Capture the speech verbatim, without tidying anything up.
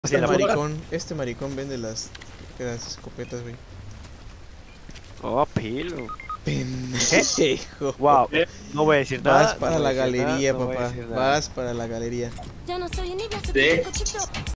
Este la maricón, este maricón vende las, las escopetas, güey. Oh, pilo. Pendejo. Wow, no voy a decir nada. Vas para no voy la a decir nada, galería, no voy a papá. decir nada. Vas para la galería. Ya no soy un niño, Sí. cochito.